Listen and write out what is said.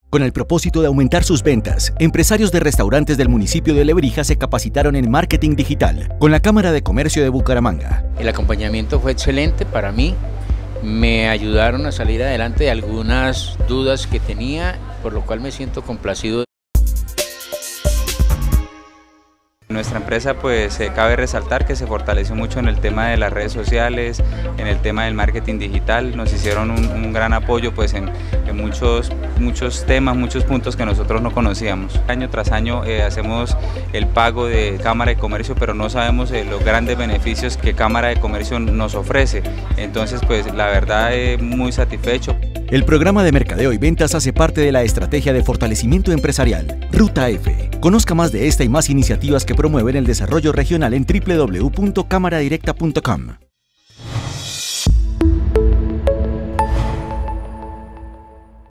Con el propósito de aumentar sus ventas, empresarios de restaurantes del municipio de Lebrija se capacitaron en marketing digital con la Cámara de Comercio de Bucaramanga. El acompañamiento fue excelente para mí, me ayudaron a salir adelante de algunas dudas que tenía, por lo cual me siento complacido. Nuestra empresa pues cabe resaltar que se fortaleció mucho en el tema de las redes sociales, en el tema del marketing digital, nos hicieron un gran apoyo pues en muchos temas, muchos puntos que nosotros no conocíamos. Año tras año hacemos el pago de Cámara de Comercio, pero no sabemos los grandes beneficios que Cámara de Comercio nos ofrece, entonces pues la verdad muy satisfecho. El programa de mercadeo y ventas hace parte de la estrategia de fortalecimiento empresarial Ruta F. Conozca más de esta y más iniciativas que promueven el desarrollo regional en www.cámaradirecta.com.